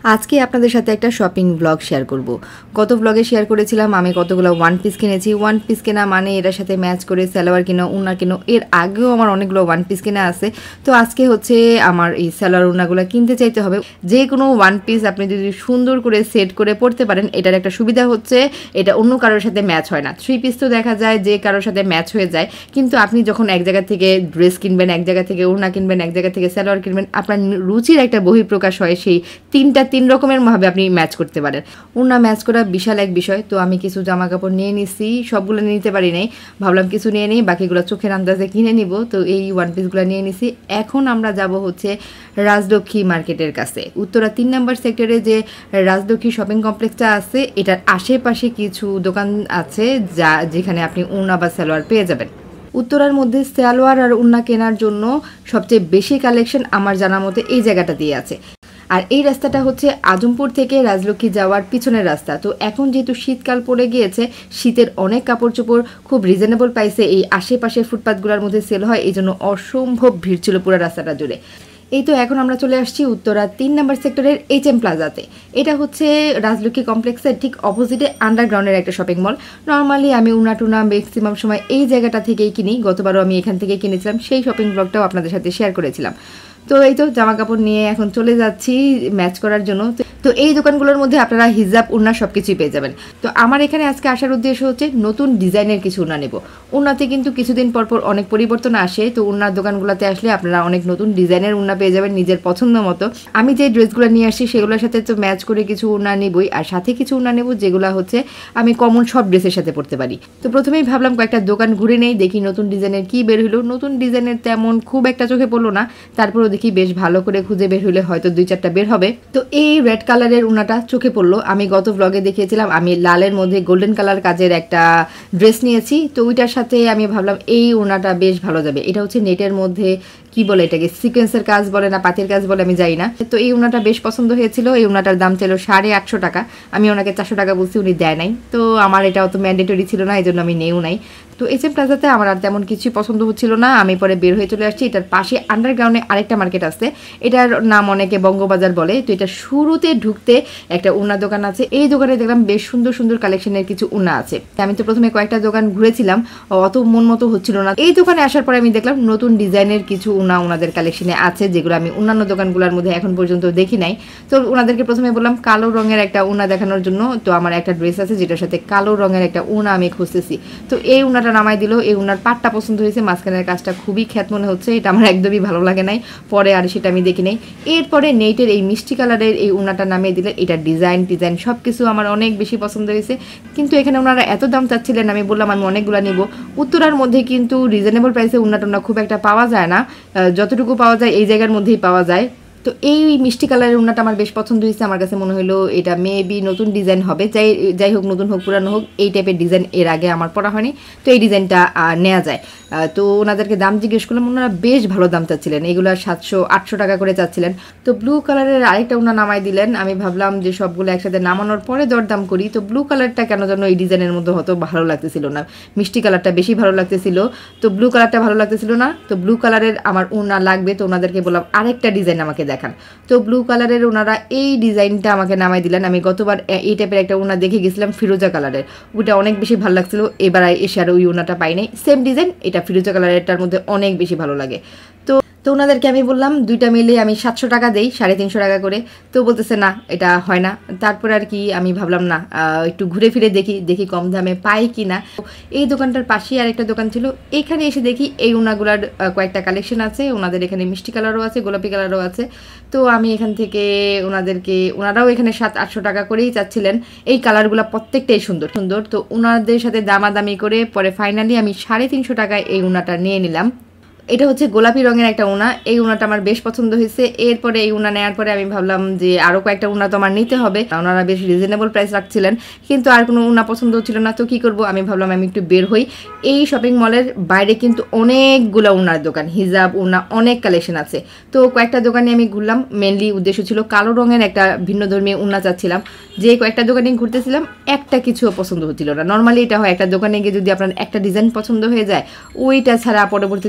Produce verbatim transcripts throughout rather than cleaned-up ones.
আজকে আপনাদের সাথে একটা শপিং ব্লগ শেয়ার করব। গত ব্লগে শেয়ার করেছিলাম আমি কতগুলো ওয়ান পিস কিনেছি। ওয়ান পিস কেনা মানে এটার সাথে ম্যাচ করে সালোয়ার কিনো, উন্না কিনো। এর আগেও আমার অনেকগুলো ওয়ান পিস কেনা আছে। তো আজকে হচ্ছে আমার এই সালোয়ার উন্নাগুলো কিনতে চাইতে হবে। যে কোনো ওয়ান পিস আপনি যদি সুন্দর করে সেট করে পরতে পারেন, এটার একটা সুবিধা হচ্ছে এটা অন্য কারোর সাথে ম্যাচ হয় না। থ্রি পিস তো দেখা যায় যে কারোর সাথে ম্যাচ হয়ে যায়, কিন্তু আপনি যখন এক জায়গা থেকে ড্রেস কিনবেন, এক জায়গা থেকে উন্না কিনবেন, এক জায়গা থেকে সালোয়ার কিনবেন, আপনার রুচির একটা বহিঃপ্রকাশ হয়। সেই তিনটা তিন রকমের ভাবে আপনি ম্যাচ করতে পারেন। উন্না ম্যাচ করা বিশাল এক বিষয়। তো আমি কিছু জামা কাপড় নিয়ে নিছি, সবগুলো নিতে পারি নাই, ভাবলাম কিছু নিয়ে নিই, বাকিগুলো চোখের আন্দাজে কিনে নিব। তো এই ওয়ান পিসগুলো নিয়ে নিছি। এখন আমরা যাব হচ্ছে রাজলক্ষ্মী মার্কেটের কাছে। উত্তরা তিন নম্বর সেক্টরে যে রাজলক্ষ্মী শপিং কমপ্লেক্সটা আছে, এটার আশেপাশে কিছু দোকান আছে যা যেখানে আপনি উন্না বা সালোয়ার পেয়ে যাবেন। উত্তরার মধ্যে সালোয়ার আর উন্না কেনার জন্য সবচেয়ে বেশি কালেকশন আমার জানা মতে এই জায়গাটা দিয়ে আছে। আর এই রাস্তাটা হচ্ছে আজমপুর থেকে রাজলক্ষ্মী যাওয়ার পিছনের রাস্তা। তো এখন যেহেতু শীতকাল পড়ে গিয়েছে, শীতের অনেক কাপড় চোপড় খুব রিজনেবল প্রাইসে এই আশেপাশের ফুটপাথগুলোর মধ্যে সেল হয়, এই জন্য অসম্ভব ভিড় ছিল পুরো রাস্তাটা জুড়ে। এই তো এখন আমরা চলে আসছি উত্তরা তিন নম্বর সেক্টরের এইচ এম প্লাজাতে। এটা হচ্ছে রাজলক্ষ্মী কমপ্লেক্সের ঠিক অপোজিটে আন্ডারগ্রাউন্ডের একটা শপিং মল। নর্মালি আমি উনা টুনা ম্যাক্সিমাম সময় এই জায়গাটা থেকেই কিনি। গতবারও আমি এখান থেকে কিনেছিলাম, সেই শপিং ব্লগটাও আপনাদের সাথে শেয়ার করেছিলাম। তো এই তো জামা কাপড় নিয়ে এখন চলে যাচ্ছি ম্যাচ করার জন্য। তো এই দোকানগুলোর মধ্যে আপনারা হিজাব, উন্না সব কিছুই পেয়ে যাবেন। তো আমার এখানে আজকে আসার উদ্দেশ্য হচ্ছে নতুন ডিজাইনের কিছু উন্না নেব। উন্নাতে কিন্তু কিছুদিন পর পর অনেক পরিবর্তন আসে। তো উন্নার দোকানগুলোতে আসলে আপনারা অনেক নতুন ডিজাইনের উন্না পেয়ে যাবেন নিজের পছন্দ মতো। আমি যে ড্রেসগুলো নিয়ে আসছি সেগুলোর সাথে তো ম্যাচ করে কিছু উন্না নেবই, আর সাথে কিছু উন্না নেব যেগুলো হচ্ছে আমি কমন সব ড্রেসের সাথে পরতে পারি। তো প্রথমেই ভাবলাম কয়েকটা দোকান ঘুরে নেই, দেখি নতুন ডিজাইনের কি বের হলো। নতুন ডিজাইনের তেমন খুব একটা চোখে পড়লো না, তারপরেও দেখি বেশ ভালো করে খুঁজে বের হলে হয়তো দুই চারটা বের হবে। তো এই রেড কালারের উন্নাটা চোখে পড়লো। আমি গত ব্লগে দেখিয়েছিলাম আমি লালের মধ্যে গোল্ডেন কালার কাজের একটা ড্রেস নিয়েছি। তো ওইটার সাথে আমি ভাবলাম এই উন্নাটা বেশ ভালো যাবে। এটা হচ্ছে নেটের মধ্যে কি বলে এটাকে, সিকোয়েন্সের কাজ বলে না পাতির কাজ বলে আমি জানি না। তো এই উন্নাটা বেশ পছন্দ হয়েছিল। এই উন্নাটার দাম ছিল সাড়ে আটশো টাকা। আমি ওনাকে চারশো টাকা বলছি, উনি দেয় নাই। তো আমার এটাও তো ম্যান্ডেটরি ছিল না, এই জন্য আমি নেও নাই। তো এইচ এম প্লাজাতে আমার আর তেমন কিছুই পছন্দ হচ্ছিল না। আমি পরে বের হয়ে চলে আসছি। এটার পাশে আন্ডারগ্রাউন্ডে আরেকটা মার্কেট আছে, এটার নাম অনেকে বঙ্গবাজার বলে। তো এটা শুরুতে ঢুকতে একটা উন্না দোকান আছে। এই দোকানে দেখলাম বেশ সুন্দর সুন্দর কালেকশনের কিছু উন্না আছে। আমি তো প্রথমে কয়েকটা দোকান ঘুরেছিলাম, অত মন মতো হচ্ছিল না। এই দোকানে আসার পরে আমি দেখলাম নতুন ডিজাইনের কিছু উন্না ওনাদের কালেকশনে আছে, যেগুলো আমি অন্যান্য দোকানগুলোর মধ্যে এখন পর্যন্ত দেখি নাই। তো ওনাদেরকে প্রথমে বললাম কালো রঙের একটা উন্না দেখানোর জন্য। তো আমার একটা ড্রেস আছে যেটার সাথে কালো রঙের একটা উন্না আমি খুঁজতেছি। তো এই উন্নাটা নামাই দিল। এই উন্নার পাটটা পছন্দ হয়েছে, মাঝখানের কাজটা খুবই খ্যাত মনে হচ্ছে। এটা আমার একদমই ভালো লাগে নাই, পরে আর সেটা আমি দেখি নাই। এরপরে নেটের এই মিষ্টি কালারের এই উন্নাটা নামিয়ে দিলেন। এটা ডিজাইন ডিজাইন সব কিছু আমার অনেক বেশি পছন্দ হয়েছে, কিন্তু এখানে ওনারা এত দাম চাচ্ছিলেন। আমি বললাম আমি অনেকগুলো নিব। উত্তরার মধ্যে কিন্তু রিজনেবল প্রাইসে উন্না টুন্না খুব একটা পাওয়া যায় না, যতটুকু পাওয়া যায় এই জায়গার মধ্যেই পাওয়া যায়। তো এই মিষ্টি কালারের উন্নাটা আমার বেশ পছন্দ হয়েছে। আমার কাছে মনে হলো এটা মেবি নতুন ডিজাইন হবে। যাই যাই হোক, নতুন হোক পুরানো হোক, এই টাইপের ডিজাইন এর আগে আমার পরা হয়নি। তো এই ডিজাইনটা নেওয়া যায়। তো ওনাদেরকে দাম জিজ্ঞেস করলাম, ওনারা বেশ ভালো দাম চাচ্ছিলেন। এগুলো সাতশো আটশো টাকা করে চাচ্ছিলেন। তো ব্লু কালারের আরেকটা উন্না নামাই দিলেন। আমি ভাবলাম যে সবগুলো একসাথে নামানোর পরে দরদাম করি। তো ব্লু কালারটা কেন যেন এই ডিজাইনের মধ্যে হয়তো ভালো লাগতেছিল না, মিষ্টি কালারটা বেশি ভালো লাগতেছিল। তো ব্লু কালারটা ভালো লাগতেছিল না। তো ব্লু কালারের আমার উন্না লাগবে। তো ওনাদেরকে বললাম আরেকটা ডিজাইন আমাকে দেখান। তো ব্লু কালারের ওনারা এই ডিজাইনটা আমাকে নামাই দিলেন। আমি গতবার এই টাইপের একটা ওনা দেখে গেছিলাম ফিরোজা কালারের, ওটা অনেক বেশি ভালো লাগছিল। এবার এসে আর ওই ওনাটা পাই নাই, সেম ডিজাইন, এটা ফিরোজা কালারেরটার মধ্যে অনেক বেশি ভালো লাগে। তো তো ওনাদেরকে আমি বললাম দুইটা মিলে আমি সাতশো টাকা দেই, সাড়ে তিনশো টাকা করে। তো বলতেছে না এটা হয় না। তারপর আর কি আমি ভাবলাম না একটু ঘুরে ফিরে দেখি দেখি কম দামে পাই কি না। এই দোকানটার পাশেই আরেকটা দোকান ছিল, এখানে এসে দেখি এই উনাগুলার কয়েকটা কালেকশন আছে। ওনাদের এখানে মিষ্টি কালারও আছে, গোলাপি কালারও আছে। তো আমি এখান থেকে ওনাদেরকে, ওনারাও এখানে সাত আটশো টাকা করেই চাচ্ছিলেন। এই কালারগুলো প্রত্যেকটাই সুন্দর সুন্দর। তো ওনাদের সাথে দামাদামি করে পরে ফাইনালি আমি সাড়ে তিনশো টাকায় এই উনাটা নিয়ে নিলাম। এটা হচ্ছে গোলাপি রঙের একটা উনা। এই উনাটা আমার বেশ পছন্দ হয়েছে। এরপরে এই উনা নেওয়ার পরে আমি ভাবলাম যে আরও কয়েকটা উনা তো আমার নিতে হবে। ওনারা বেশ রিজনেবল প্রাইস রাখছিলেন, কিন্তু আর কোনো উনা পছন্দ হচ্ছিল না। তো কী করবো, আমি ভাবলাম আমি একটু বের হই। এই শপিং মলের বাইরে কিন্তু অনেকগুলো উনার দোকান, হিজাব উনা অনেক কালেকশন আছে। তো কয়েকটা দোকানে আমি ঘুরলাম। মেনলি উদ্দেশ্য ছিল কালো রঙের একটা ভিন্ন ধর্মী উনা চাচ্ছিলাম। যে কয়েকটা দোকানে ঘুরতেছিলাম একটা কিছুও পছন্দ হচ্ছিল না। নর্মালি এটা হয়, একটা দোকানে গিয়ে যদি আপনার একটা ডিজাইন পছন্দ হয়ে যায়, ওইটা ছাড়া পরবর্তীতে আর কোনো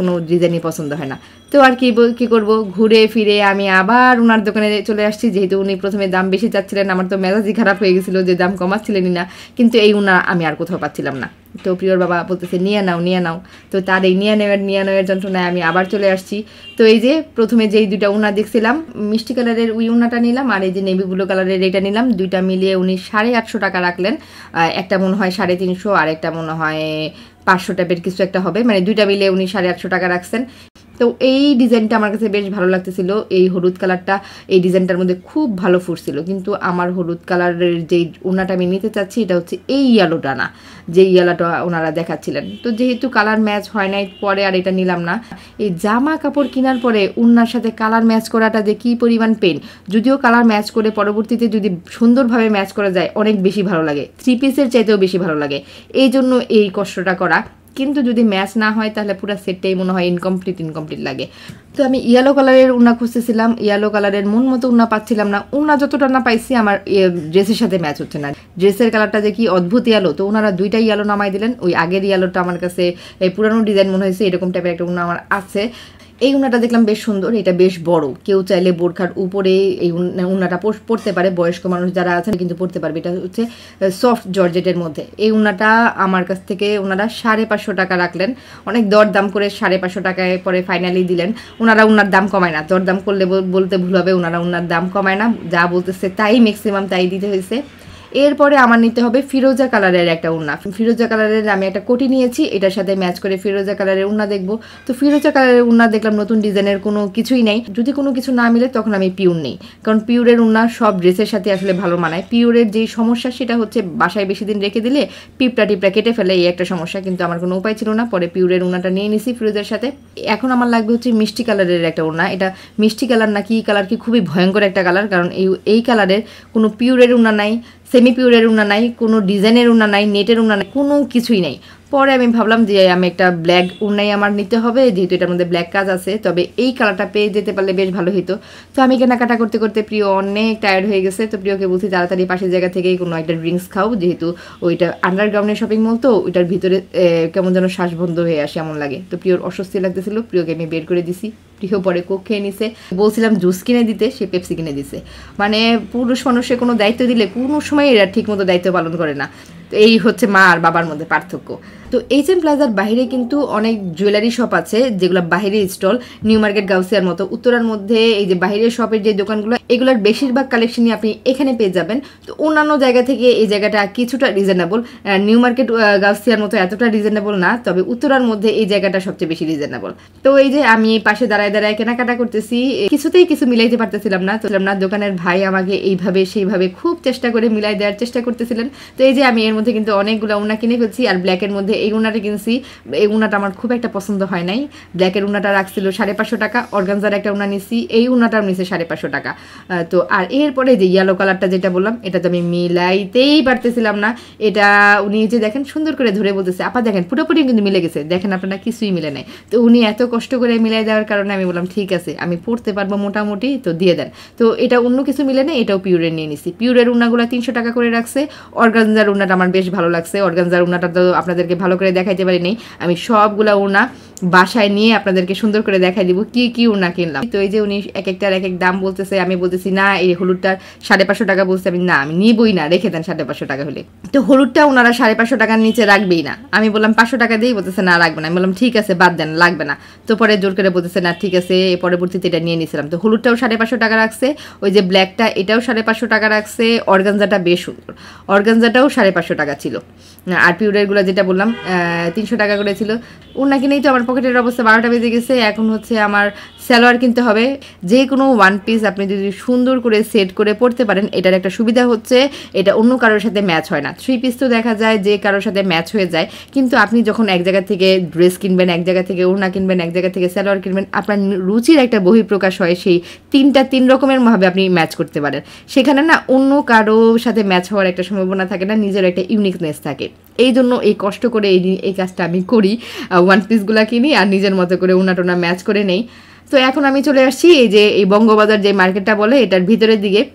কোনো ডিজাইনই পছন্দ হয় না। তো আর কি কী করবো, ঘুরে ফিরে আমি আবার ওনার দোকানে চলে আসছি, যেহেতু উনি প্রথমে দাম বেশি চাচ্ছিলেন। আমার তো মেজাজই খারাপ হয়ে গেছিলো যে দাম কমাচ্ছিলেনই না, কিন্তু এই উনা আমি আর কোথাও পাচ্ছিলাম না। তো প্রিয়র বাবা বলতেছে নিয়ে নাও নিয়ে নাও। তো তার এই নিয়ে নেওয়ার নিয়ে নেওয়ার যন্ত্রণায় আমি আবার চলে আসছি। তো এই যে প্রথমে যেই দুইটা উনা দেখছিলাম, মিষ্টি কালারের ওই উনাটা নিলাম, আর এই যে নেভি ব্লু কালারের এটা নিলাম। দুইটা মিলিয়ে উনি সাড়ে আটশো টাকা রাখলেন। একটা মনে হয় সাড়ে তিনশো আর একটা মনে হয় পাঁচশো টাইপের কিছু একটা হবে, মানে দুইটা মিলিয়ে উনি সাড়ে আটশো টাকা রাখছেন। তো এই ডিজাইনটা আমার কাছে বেশ ভালো লাগতেছিল। এই হলুদ কালারটা এই ডিজাইনটার মধ্যে খুব ভালো ফুটছিল, কিন্তু আমার হলুদ কালারের যেই ওনাটা আমি নিতে চাচ্ছি এটা হচ্ছে এই ইয়েলোটা না, যে ইয়েলোটা ওনারা দেখাচ্ছিলেন। তো যেহেতু কালার ম্যাচ হয় নাই, পরে আর এটা নিলাম না। এই জামা কাপড় কেনার পরে ওনার সাথে কালার ম্যাচ করাটা যে কী পরিমাণ পেন, যদিও কালার ম্যাচ করে পরবর্তীতে যদি সুন্দরভাবে ম্যাচ করা যায় অনেক বেশি ভালো লাগে, থ্রি পিসের চাইতেও বেশি ভালো লাগে। এই জন্য এই কষ্টটা করা। কিন্তু যদি ম্যাচ না হয় তাহলে পুরো সেটটাই মনে হয় ইনকমপ্লিট ইনকমপ্লিট লাগে। তো আমি ইয়েলো কালারের উন্না খুঁজতেছিলাম, ইয়েলো কালারের মন মতো উন্না পাচ্ছিলাম না। উন্না যতটা না পাইছি আমার ড্রেসের সাথে ম্যাচ হচ্ছে না। ড্রেসের কালারটা যে কি অদ্ভুত ইয়েলো, তো ওনারা দুইটাই ইয়েলো নামাই দিলেন। ওই আগের ইয়েলোটা আমার কাছে এই পুরানো ডিজাইন মনে হয়েছে, এরকম টাইপের একটা উন্না আমার আছে। এই উন্নাটা দেখলাম বেশ সুন্দর, এটা বেশ বড়, কেউ চাইলে বোরখার উপরে এই উন্নাটা পরতে পারে, বয়স্ক মানুষ যারা আছেন কিন্তু পরতে পারবে। এটা হচ্ছে সফট জর্জেটের মধ্যে। এই উন্নাটা আমার কাছ থেকে ওনারা সাড়ে পাঁচশো টাকা রাখলেন। অনেক দর দাম করে সাড়ে পাঁচশো টাকায় পরে ফাইনালি দিলেন। ওনারা উন্নার দাম কমায় না, দর দাম করলে বলতে ভুল হবে, ওনারা উন্নার দাম কমায় না, যা বলতেছে তাই ম্যাক্সিমাম তাই দিতে হয়েছে। এরপরে আমার নিতে হবে ফিরোজা কালারের একটা উন্না। ফিরোজা কালারের আমি একটা কোটি নিয়েছি, এটার সাথে ম্যাচ করে ফিরোজা কালারের উন্না দেখবো। তো ফিরোজা কালারের উন্না দেখলাম নতুন ডিজাইনের কোনো কিছুই নেই। যদি কোনো কিছু না মিলে তখন আমি পিওর নেই, কারণ পিওরের উন্না সব ড্রেসের সাথে আসলে ভালো মানায়। পিওরের যেই সমস্যা সেটা হচ্ছে বাসায় বেশি দিন রেখে দিলে পিপটা টিপটা কেটে ফেলে, এই একটা সমস্যা। কিন্তু আমার কোনো উপায় ছিল না, পরে পিওরের উন্নাটা নিয়ে নিছি ফিরোজের সাথে। এখন আমার লাগবে হচ্ছে মিষ্টি কালারের একটা উন্না। এটা মিষ্টি কালার না কি কালার কি খুবই ভয়ঙ্কর একটা কালার, কারণ এই এই কালারের কোনো পিওরের উন্না নাই, সেমি পিওরের উন্না নাই, কোনো ডিজাইনের উন্না নাই, নেটের উন্না নাই, কোনো কিছুই নাই। পরে আমি ভাবলাম যে আমি একটা ব্ল্যাক উন্নাই আমার নিতে হবে, যেহেতু এটার মধ্যে ব্ল্যাক কাজ আছে। তবে এই কালারটা পেয়ে যেতে পারলে বেশ ভালো হতো। তো আমি কেনাকাটা করতে করতে প্রিয় অনেক টায়ার্ড হয়ে গেছে। তো প্রিয়কে বলছি তাড়াতাড়ি পাশের জায়গা থেকেই কোনো একটা ড্রিঙ্কস খাও, যেহেতু ওইটা আন্ডারগ্রাউন্ডের শপিং মল, তো ওইটার ভিতরে কেমন যেন শ্বাস বন্ধ হয়ে আসে এমন লাগে। তো প্রিয়র অস্বস্তি লাগতেছিল, প্রিয়কে আমি বের করে দিছি। প্রিয় পরে কোক খেয়ে নিছে। বলছিলাম জুস কিনে দিতে, সে পেপসি কিনে দিছে। মানে পুরুষ মানুষের কোনো দায়িত্ব দিলে কোনো সময় এরা ঠিক মতো দায়িত্ব পালন করে না। তো এই হচ্ছে মা আর বাবার মধ্যে পার্থক্য। তো এইচ এম প্লাজার বাইরে কিন্তু অনেক জুয়েলারি শপ আছে, যেগুলো বাইরের স্টল, নিউ মার্কেট গাউসিয়ার মতো। উত্তরার মধ্যে এই যে বাইরের শপের যে দোকানগুলো, এগুলোর বেশিরভাগ কালেকশনই আপনি এখানে পেয়ে যাবেন। তো অন্যান্য জায়গা থেকে এই জায়গাটা কিছুটা রিজনেবল। নিউ মার্কেট গাউসিয়ার মতো এতটা রিজনেবল না, তবে উত্তরার মধ্যে এই জায়গাটা সবচেয়ে বেশি রিজনেবল। তো এই যে আমি পাশে দাঁড়ায় দাঁড়ায় কেনাকাটা করতেছি, কিছুতেই কিছু মিলাইতে পারতেছিলাম না। তো না দোকানের ভাই আমাকে এইভাবে সেইভাবে খুব চেষ্টা করে মিলাই দেওয়ার চেষ্টা করতেছিলেন। তো এই যে আমি এর মধ্যে কিন্তু অনেকগুলো উন্না কিনে ফেলছি, আর ব্ল্যাকের মধ্যে এই উন্নাটা কিনছি। এই উন্নাটা আমার খুব একটা পছন্দ হয় নাই। ব্ল্যাকের উন্নাটা রাখছিল সাড়ে পাঁচশো টাকা, অর্গানজার একটা উন্না নিছি, এই উন্নাটাও নিছে সাড়ে পাঁচশো টাকা। তো আর এরপরে যে ইয়েলো কালারটা যেটা বললাম, এটা তো আমি মিলাইতেই পারতেছিলাম না। এটা উনি যে দেখেন সুন্দর করে ধরে বলতেছে, আপা দেখেন পুরোপুরি কিন্তু মিলে গেছে, দেখেন আপনারা কিছুই মিলে নাই। তো উনি এত কষ্ট করে মিলাই দেওয়ার কারণে আমি বললাম ঠিক আছে, আমি পড়তে পারবো মোটামুটি, তো দিয়ে দেন। তো এটা অন্য কিছু মিলে নেই, এটাও পিওরের নিয়ে নিছি। পিওরের উন্নাগুলো তিনশো টাকা করে রাখছে। অর্গানজার উন্নাটা আমার বেশ ভালো লাগছে। অর্গানজার উন্নাটা তো আপনাদেরকে ভালো করে দেখাইতে পারি নাই, আমি সবগুলা উন্না বাসায় নিয়ে আপনাদেরকে সুন্দর করে দেখাই দিব কি কি উন্না কিনলাম। তো এই যে উনি এক একটার এক এক দাম বলতেছে, আমি বলতেছি না এই হলুদটার সাড়ে পাঁচশো টাকা বলছে, আমি না আমি নিবই না, রেখে দেন সাড়ে পাঁচশো টাকা হলে। তো হলুদটা ওনারা সাড়ে পাঁচশো টাকার নিচে রাখবেই না। আমি বললাম পাঁচশো টাকা দিই, বলতেছে না রাখবে না। আমি বললাম ঠিক আছে বাদ দেন, লাগবে না। তো পরে জোর করে বলতেছে না ঠিক আছে, পরবর্তীতে এটা নিয়ে নিয়েছিলাম। তো হলুদটাও সাড়ে পাঁচশো টাকা রাখছে, ওই যে ব্ল্যাকটা এটাও সাড়ে পাঁচশো টাকা রাখছে। অর্গানজাটা বেশ সুন্দর, অর্গানজাটাও সাড়ে পাঁচশো টাকা ছিল। আর পিউরেরগুলো যেটা বললাম তিনশো টাকা করে ছিল। ওনা কিনেই তো আমার পকেটের অবস্থা বারোটা বেজে গেছে। এখন হচ্ছে আমার সালোয়ার কিনতে হবে। যে কোনো ওয়ান পিস আপনি যদি সুন্দর করে সেট করে পরতে পারেন, এটার একটা সুবিধা হচ্ছে এটা অন্য কারোর সাথে ম্যাচ হয় না। থ্রি পিস তো দেখা যায় যে কারোর সাথে ম্যাচ হয়ে যায়, কিন্তু আপনি যখন এক জায়গা থেকে ড্রেস কিনবেন, এক জায়গা থেকে ওড়না কিনবেন, এক জায়গা থেকে সালোয়ার কিনবেন, আপনার রুচির একটা বহিঃপ্রকাশ হয়। সেই তিনটা তিন রকমের ভাবে আপনি ম্যাচ করতে পারেন। সেখানে না অন্য কারোর সাথে ম্যাচ হওয়ার একটা সম্ভাবনা থাকে না, নিজের একটা ইউনিকনেস থাকে। এই জন্য এই কষ্ট করে এই এই কাজটা আমি করি, ওয়ান পিসগুলো কিনি আর নিজের মতো করে ওনা টোনা ম্যাচ করে নেই। তো এখন আমি চলে আসছি এই যে এই বঙ্গবাজার যে মার্কেটটা বলে এটার ভিতরের দিকে।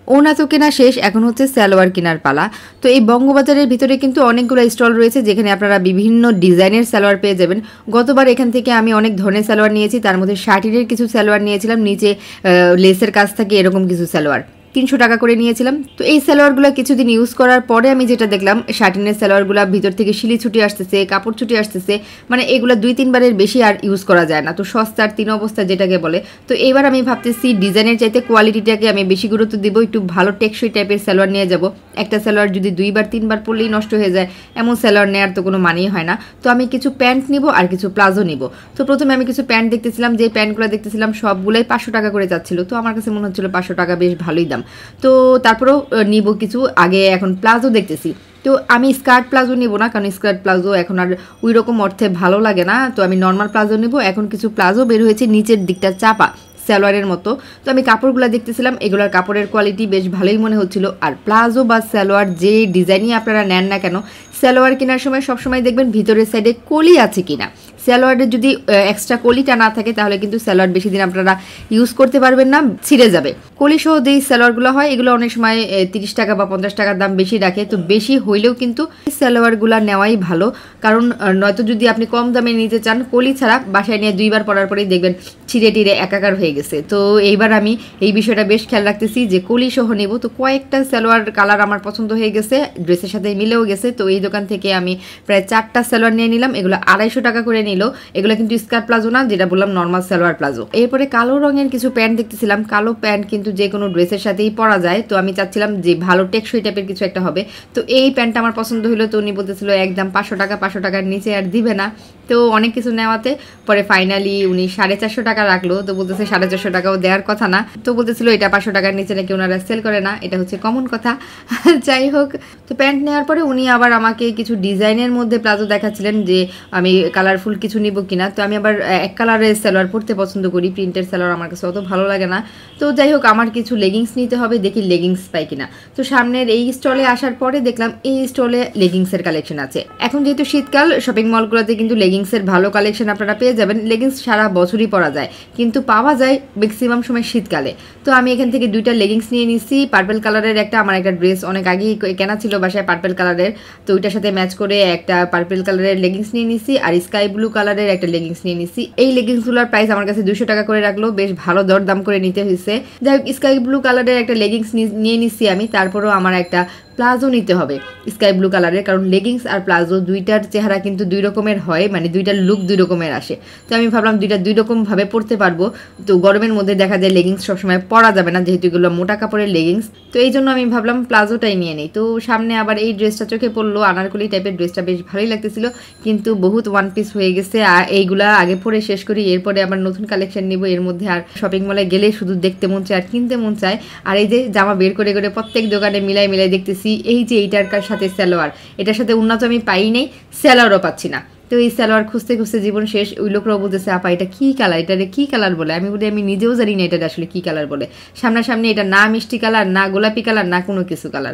ওড়না তো কেনা শেষ, এখন হচ্ছে সালোয়ার কেনার পালা। তো এই বঙ্গবাজারের ভিতরে কিন্তু অনেকগুলো স্টল রয়েছে যেখানে আপনারা বিভিন্ন ডিজাইনের সালোয়ার পেয়ে যাবেন। গতবার এখান থেকে আমি অনেক ধরনের সালোয়ার নিয়েছি, তার মধ্যে শার্টিনের কিছু সালোয়ার নিয়েছিলাম, নিচে লেসের কাজ থাকে এরকম কিছু সালোয়ার তিনশো টাকা করে নিয়েছিলাম। তো এই সালোয়ারগুলো কিছুদিন ইউজ করার পরে আমি যেটা দেখলাম, শার্টিনের সালোয়ারগুলো ভিতর থেকে শিলি ছুটি আসতেছে, কাপড় ছুটি আসতেছে, মানে এগুলো দুই তিনবারের বেশি আর ইউজ করা যায় না। তো সস্তার তিন অবস্থা যেটাকে বলে। তো এবার আমি ভাবতেছি ডিজাইনের চাইতে কোয়ালিটিটাকে আমি বেশি গুরুত্ব দিব, একটু ভালো টেকসই টাইপের সালোয়ার নিয়ে যাব। একটা সালোয়ার যদি দুইবার তিনবার পরলেই নষ্ট হয়ে যায়, এমন সালোয়ার নেওয়ার তো কোনো মানেই হয় না। তো আমি কিছু প্যান্ট নিব আর কিছু প্লাজো নিব। তো প্রথমে আমি কিছু প্যান্ট দেখতেছিলাম, যে প্যান্টগুলো দেখতেছিলাম সবগুলোই পাঁচশো টাকা করে যাচ্ছিল। তো আমার কাছে মনে হচ্ছিল পাঁচশো টাকা বেশ ভালোই দাম। তো তারপরেও নিব কিছু, আগে এখন প্লাজো দেখতেছি। তো আমি স্কার্ট প্লাজো নিব না, কারণ স্কার্ট প্লাজো এখন আর ওই রকম অর্থে ভালো লাগে না। তো আমি নর্মাল প্লাজো নিব। এখন কিছু প্লাজো বের হয়েছে নিচের দিকটা চাপা সালোয়ারের মতো। তো আমি কাপড়গুলো দেখতেছিলাম, এগুলোর কাপড়ের কোয়ালিটি বেশ ভালোই মনে হচ্ছিল। আর প্লাজো বা সালোয়ার যে ডিজাইনই আপনারা নেন না কেন, সালোয়ার কেনার সময় সবসময় দেখবেন ভিতরের সাইডে কলি আছে কিনা। সালোয়ারের যদি এক্সট্রা কলিটা না থাকে তাহলে কিন্তু সালোয়ার বেশি দিন আপনারা ইউজ করতে পারবেন না, ছিঁড়ে যাবে। কলি সহ যেই সালোয়ারগুলো হয় এগুলো অনেক সময় তিরিশ টাকা বা পঞ্চাশ টাকার দাম বেশি রাখে। তো বেশি হইলেও কিন্তু সালোয়ারগুলো নেওয়াই ভালো, কারণ নয়তো যদি আপনি কম দামে নিতে চান, কলি ছাড়া বাসায় নিয়ে দুইবার পরার পরেই দেখবেন ছিঁড়ে টিড়ে একাকার হয়ে গেছে। তো এইবার আমি এই বিষয়টা বেশ খেয়াল রাখতেছি যে কলি সহ নেব। তো কয়েকটা সালোয়ার কালার আমার পছন্দ হয়ে গেছে, ড্রেসের সাথে মিলেও গেছে। তো এই দোকান থেকে আমি প্রায় চারটা সালোয়ার নিয়ে নিলাম, এগুলো আড়াইশো টাকা করে নিল। এগুলো কিন্তু স্কার্ট প্লাজো না, যেটা বললাম নর্মাল সালোয়ার প্লাজো। এরপরে কালো রঙের কিছু প্যান্ট দেখতেছিলাম, কালো প্যান্ট কিন্তু যে কোনো ড্রেসের সাথেই পরা যায়। তো আমি চাচ্ছিলাম যে ভালো টেকসই টাইপের কিছু একটা হবে। তো এই প্যান্টটা আমার পছন্দ হলো। তো উনি বলতেছিল একদম পাঁচশো টাকা, পাঁচশো টাকার নিচে আর দিবে না। তো অনেক কিছু নেওয়াতে পরে ফাইনালি উনি সাড়ে চারশো টাকা রাখলো। তো বলতেছে সাড়ে চারশো টাকাও দেওয়ার কথা না। তো বলতেছিল এটা পাঁচশো টাকার নিচে নাকি ওনারা সেল করে না, এটা হচ্ছে কমন কথা। যাই হোক, তো প্যান্ট নেওয়ার পরে উনি আবার আমাকে কিছু ডিজাইনের মধ্যে প্লাজো দেখাচ্ছিলেন যে আমি কালারফুল কিছু নিব কিনা। তো আমি আবার এক কালারের সালোয়ার পরতে পছন্দ করি, প্রিন্টের সালোয়ার আমার কাছে অত ভালো লাগে না। তো যাই হোক, আমার কিছু লেগিংস নিতে হবে, দেখি লেগিংস পাই কিনা। তো সামনের এই স্টলে আসার পরে দেখলাম এই স্টলে লেগিংসের কালেকশন আছে। এখন যেহেতু শীতকাল, শপিং মলগুলোতে কিন্তু লেগিংসের ভালো কালেকশন আপনারা পেয়ে যাবেন। লেগিংস সারা বছরই পরা যায়, কিন্তু পাওয়া যায় ম্যাক্সিমাম সময় শীতকালে। তো আমি এখান থেকে দুইটা লেগিংস নিয়ে নিচ্ছি, পার্পেল কালারের একটা, আমার একটা ড্রেস অনেক আগেই কেনা ছিল বাসায় পার্পেল কালারের। তো ওইটার সাথে ম্যাচ করে একটা পার্পেল কালারের লেগিংস নিয়ে নিচ্ছি, আর স্কাই ব্লু কালারের একটা লেগিংস নিয়ে নিচ্ছি। এই লেগিংসগুলোর প্রাইস আমার কাছে দুশো টাকা করে রাখলো, বেশ ভালো দর দাম করে নিতে হয়েছে। যাই হোক, স্কাই ব্লু কালারের একটা লেগিংস নিয়ে নিচ্ছি আমি। তারপরেও আমার একটা প্লাজো নিতে হবে স্কাই ব্লু কালারের, কারণ লেগিংস আর প্লাজো দুইটার চেহারা কিন্তু দুই রকমের হয়, মানে দুইটার লুক দুই রকমের আসে। তো আমি ভাবলাম দুইটা দুই রকমভাবে পরতে পারবো। তো গরমের মধ্যে দেখা যায় লেগিংস সবসময় পরা যাবে না, যেহেতু এগুলো মোটা কাপড়ের লেগিংস। তো এই জন্য আমি ভাবলাম প্লাজোটাই নিয়ে নিই। তো সামনে আবার এই ড্রেসটা চোখে পড়লো, আনারকলি টাইপের ড্রেসটা বেশ ভালোই লাগতেছিল, কিন্তু বহুত ওয়ান পিস হয়ে গেছে। আর এইগুলা আগে পরে শেষ করি, এরপরে আবার নতুন কালেকশন নিব। এর মধ্যে আর শপিং মলে গেলে শুধু দেখতে মন চায় আর কিনতে মন চায়। আর এই যে জামা বের করে করে প্রত্যেক দোকানে মিলাই মিলাই দেখতেছি, এই যে এইটার সাথে সালোয়ার, এটার সাথে উন্নত আমি পাই নাই, সালোয়ারও পাচ্ছি না। তো এই সালোয়ার খুঁজতে খুঁজতে জীবন শেষ। ওই লোকরাও বলতেছে আপা এটা কী কালার, এটারে কী কালার বলে। আমি বলি আমি নিজেও জানি না এটা আসলে কী কালার বলে। সামনাসামনি এটা না মিষ্টি কালার, না গোলাপি কালার, না কোনো কিছু কালার।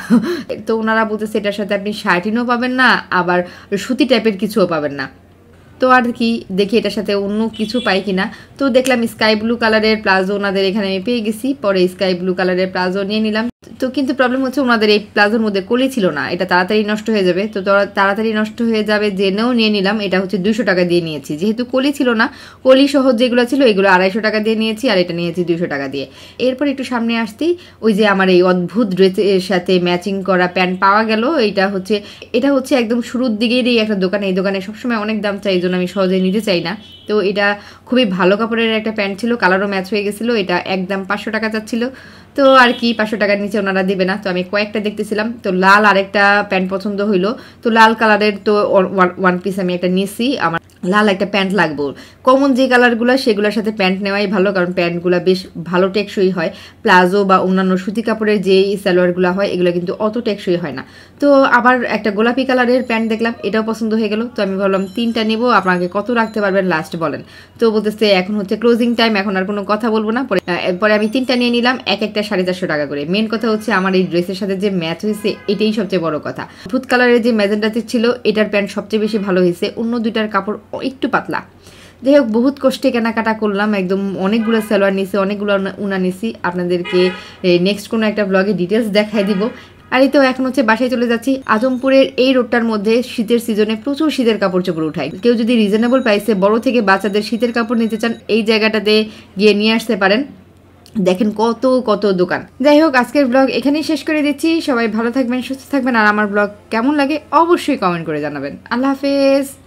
তো ওনারা বলতেছে এটার সাথে আপনি শার্টিনও পাবেন না, আবার সুতি টাইপের কিছুও পাবেন না। তো আর কি দেখি এটার সাথে অন্য কিছু পাই কিনা। তো দেখলাম স্কাই ব্লু কালারের প্লাজো ওনাদের এখানে আমি পেয়ে গেছি, পরে স্কাই ব্লু কালারের প্লাজো নিয়ে নিলাম। তো কিন্তু প্রবলেম হচ্ছে ওনাদের এই প্লাজোর মধ্যে কলি ছিল না, এটা তাড়াতাড়ি নষ্ট হয়ে যাবে। তো তাড়াতাড়ি নষ্ট হয়ে যাবে জেনেও নিয়ে নিলাম। এটা হচ্ছে দুশো টাকা দিয়ে নিয়েছি, যেহেতু কলি ছিল না। কলি সহ যেগুলো ছিল এগুলো আড়াইশো টাকা দিয়ে নিয়েছি, আর এটা নিয়েছি দুশো টাকা দিয়ে। এরপর একটু সামনে আসতেই ওই যে আমার এই অদ্ভুত ড্রেসের সাথে ম্যাচিং করা প্যান্ট পাওয়া গেল। এটা হচ্ছে এটা হচ্ছে একদম শুরুর দিকেরই একটা দোকান। এই দোকানে সবসময় অনেক দাম চাই, এই জন্য আমি সহজে নিতে চাই না। তো এটা খুবই ভালো কাপড়ের একটা প্যান্ট ছিল, কালারও ম্যাচ হয়ে গেছিলো। এটা একদম পাঁচশো টাকা চাচ্ছিল। তো আর কি পাঁচশো টাকার নিচে ওনারা দেবে না। তো আমি কয়েকটা দেখতেছিলাম, তো লাল আরেকটা প্যান্ট পছন্দ হইলো। তো লাল কালারের তো ওয়ান পিস আমি একটা নিয়েছি, আমার লাল একটা প্যান্ট লাগবে। কমন যে কালারগুলো সেগুলোর সাথে প্যান্ট নেওয়াই ভালো, কারণ প্যান্টগুলো বেশ ভালো টেকসই হয়। প্লাজো বা অন্যান্য সুতি কাপড়ের যে সালোয়ারগুলো হয় এগুলো কিন্তু অত টেকসই হয় না। তো আবার একটা গোলাপি কালারের প্যান্ট দেখলাম, এটাও পছন্দ হয়ে গেল। তো আমি ভাবলাম তিনটা নেব, আপনাকে কত রাখতে পারবেন লাস্ট বলেন। তো বলতেছে এখন হচ্ছে ক্লোজিং টাইম, এখন আর কোনো কথা বলবো না। পরে আমি তিনটা নিয়ে নিলাম, এক একটা সাড়ে চারশো টাকা করে। মেন কথা হচ্ছে আমার এই ড্রেসের সাথে যে ম্যাচ হয়েছে এটাই সবচেয়ে বড় কথা। ফুড কালারের যে ম্যাজেন্টাতে ছিল এটার প্যান্ট সবচেয়ে বেশি ভালো হয়েছে, অন্য দুইটার কাপড় একটু পাতলা। যাই হোক বহুত কষ্টে কেনাকাটা করলাম, একদম অনেকগুলো সালোয়ার নিছি, অনেকগুলো উনা নিছি। আপনাদেরকে নেক্সট কোনো একটা ব্লগে ডিটেলস দেখাই দিব। আর এই তো এখন হচ্ছে বাসায় চলে যাচ্ছি। আজমপুরের এই রোডটার মধ্যে শীতের সিজনে প্রচুর শীতের কাপড় চোপড় উঠায়। কেউ যদি রিজনেবল প্রাইসে বড় থেকে বাচ্চাদের শীতের কাপড় নিতে চান এই জায়গাটাতে গিয়ে নিয়ে আসতে পারেন। দেখেন কত কত দোকান। যাই হোক আজকের ব্লগ এখানেই শেষ করে দিচ্ছি। সবাই ভালো থাকবেন, সুস্থ থাকবেন, আর আমার ব্লগ কেমন লাগে অবশ্যই কমেন্ট করে জানাবেন। আল্লাহ হাফেজ।